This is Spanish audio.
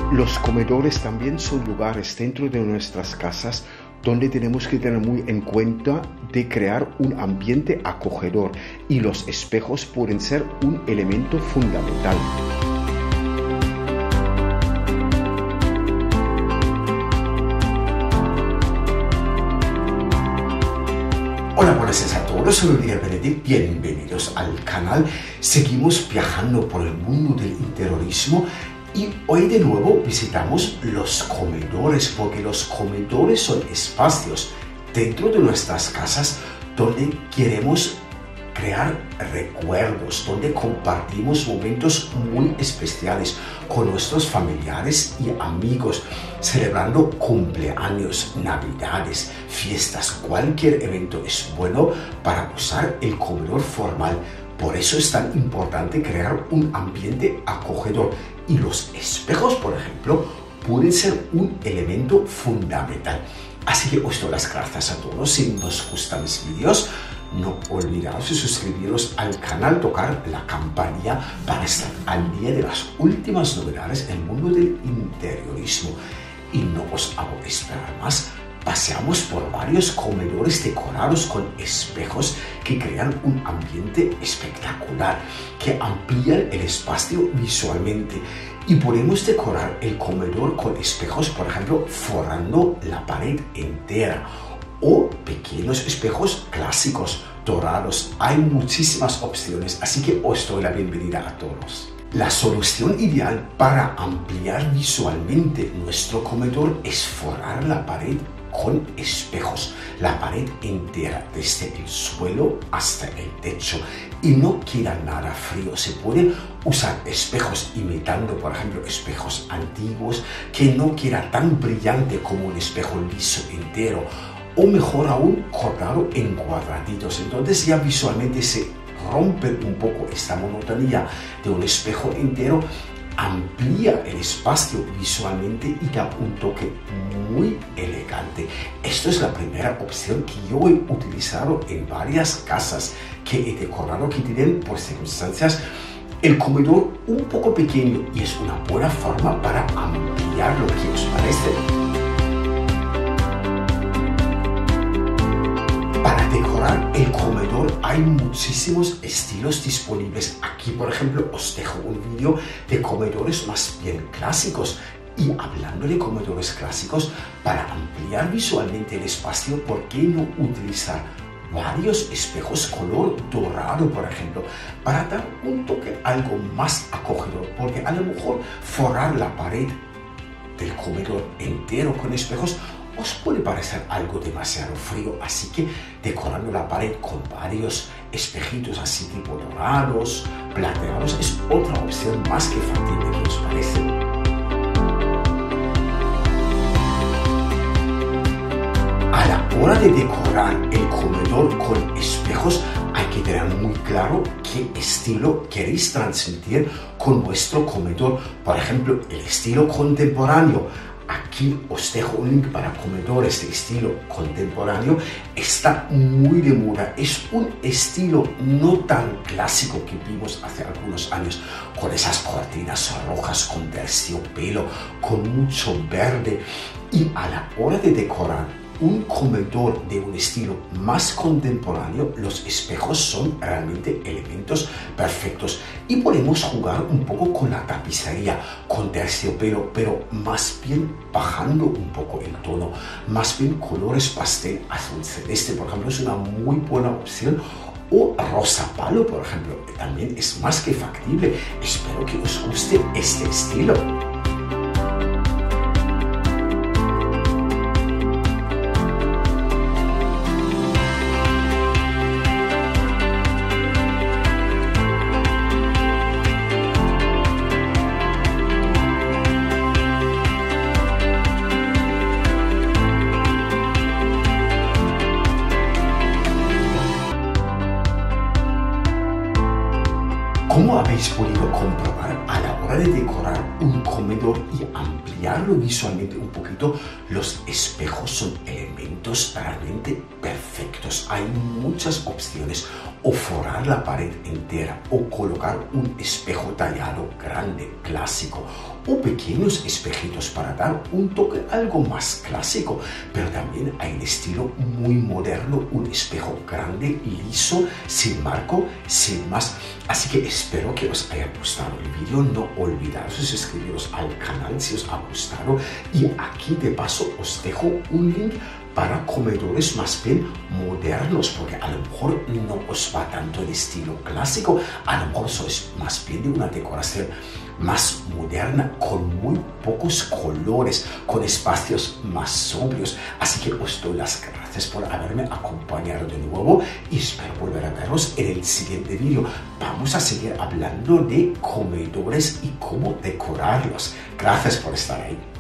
Los comedores también son lugares dentro de nuestras casas donde tenemos que tener muy en cuenta de crear un ambiente acogedor, y los espejos pueden ser un elemento fundamental. Hola, buenas noches a todos, soy Miguel Benedict, bienvenidos al canal. Seguimos viajando por el mundo del interiorismo y hoy de nuevo visitamos los comedores, porque los comedores son espacios dentro de nuestras casas donde queremos crear recuerdos, donde compartimos momentos muy especiales con nuestros familiares y amigos, celebrando cumpleaños, navidades, fiestas. Cualquier evento es bueno para usar el comedor formal. Por eso es tan importante crear un ambiente acogedor, y los espejos, por ejemplo, pueden ser un elemento fundamental. Así que os doy las gracias a todos. Si os gustan mis vídeos, no olvidaos de suscribiros al canal, tocar la campanilla para estar al día de las últimas novedades en el mundo del interiorismo. Y no os hago esperar más. Paseamos por varios comedores decorados con espejos que crean un ambiente espectacular, que amplían el espacio visualmente. Y podemos decorar el comedor con espejos, por ejemplo, forrando la pared entera, o pequeños espejos clásicos, dorados. Hay muchísimas opciones, así que os doy la bienvenida a todos. La solución ideal para ampliar visualmente nuestro comedor es forrar la pared con espejos, la pared entera, desde el suelo hasta el techo, y no queda nada frío. Se pueden usar espejos imitando, por ejemplo, espejos antiguos, que no queda tan brillante como un espejo liso entero, o mejor aún, cortado en cuadraditos. Entonces ya visualmente se rompe un poco esta monotonía de un espejo entero, amplía el espacio visualmente y da un toque muy elegante. Esto es la primera opción que yo he utilizado en varias casas que he decorado, que tienen por circunstancias el comedor un poco pequeño, y es una buena forma para ampliar lo que os parece. Para decorar el comedor hay muchísimos estilos disponibles. Aquí, por ejemplo, os dejo un vídeo de comedores más bien clásicos. Y hablando de comedores clásicos, para ampliar visualmente el espacio, ¿por qué no utilizar varios espejos color dorado, por ejemplo, para dar un toque algo más acogedor? Porque a lo mejor forrar la pared del comedor entero con espejos os puede parecer algo demasiado frío, así que decorando la pared con varios espejitos así tipo dorados, plateados, es otra opción más que factible. ¿Qué os parece? A la hora de decorar el comedor con espejos, hay que tener muy claro qué estilo queréis transmitir con vuestro comedor. Por ejemplo, el estilo contemporáneo. Aquí os dejo un link para comedores de estilo contemporáneo. Está muy de moda. Es un estilo no tan clásico que vimos hace algunos años, con esas cortinas rojas, con terciopelo, con mucho verde. Y a la hora de decorar un comedor de un estilo más contemporáneo, los espejos son realmente elementos perfectos, y podemos jugar un poco con la tapicería, con terciopelo, pero más bien bajando un poco el tono, más bien colores pastel, azul celeste, por ejemplo, es una muy buena opción. O rosa palo, por ejemplo, también es más que factible. Espero que os guste este estilo. Como habéis podido comprobar, a la hora de decorar un comedor y ampliarlo visualmente un poquito, los espejos son elementos realmente perfectos. Hay muchas opciones: o forrar la pared entera, o colocar un espejo tallado grande, clásico, o pequeños espejitos para dar un toque algo más clásico, pero también hay un estilo muy moderno, un espejo grande, liso, sin marco, sin más. Así que espero que os haya gustado el vídeo. No olvidaros de suscribiros al canal si os ha gustado, y aquí de paso os dejo un link para comedores más bien modernos, porque a lo mejor no os va tanto el estilo clásico, a lo mejor sois más bien de una decoración más moderna, con muy pocos colores, con espacios más sobrios. Así que os doy las gracias por haberme acompañado de nuevo y espero volver a veros en el siguiente vídeo. Vamos a seguir hablando de comedores y cómo decorarlos. Gracias por estar ahí.